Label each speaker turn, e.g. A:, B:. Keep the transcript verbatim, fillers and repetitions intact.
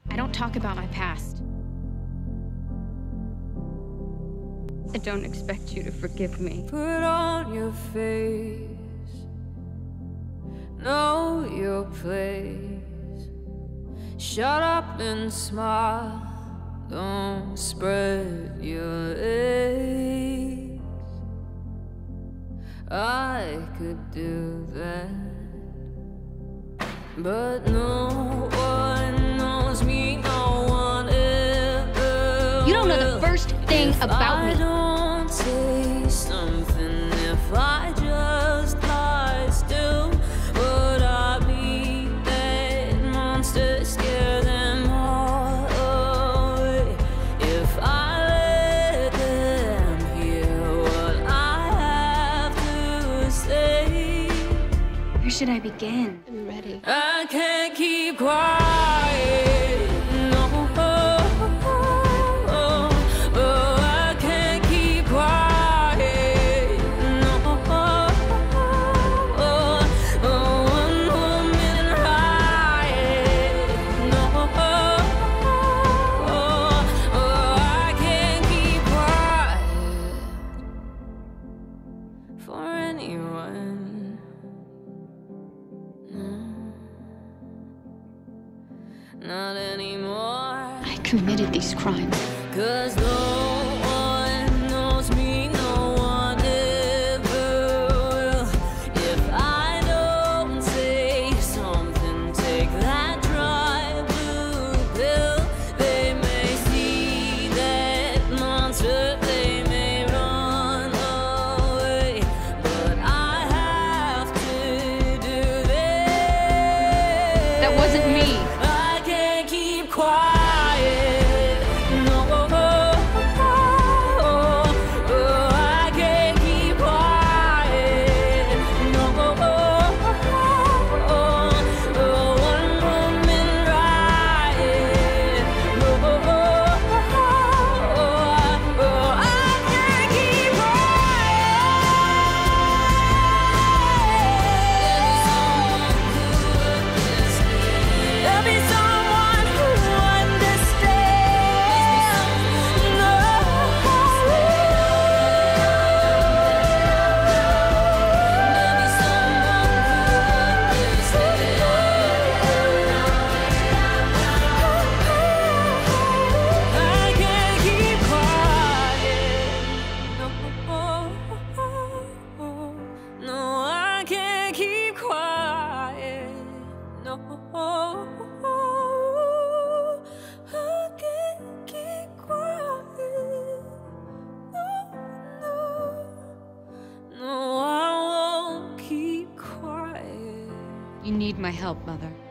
A: I don't talk about my past. I don't expect you to forgive me.
B: Put on your face, know your place. Shut up and smile, don't spread your legs. I could do that, but no one knows me, no one ever.
A: You don't know the first thing about me.
B: I don't say something, if I just lie still, would I be that monster, scare them all away? If I let them hear what I have to say.
A: Where should I begin?
C: I'm ready.
B: I can't keep quiet, no. For anyone, no, not anymore.
A: I committed these crimes.
B: 'Cause no one knows me, no one ever will. If I don't say something, take that dry blue pill, they may see that monster, they may run away, but I have to do this.
A: That wasn't me.
B: I can't keep quiet, no.
A: You need my help, Mother.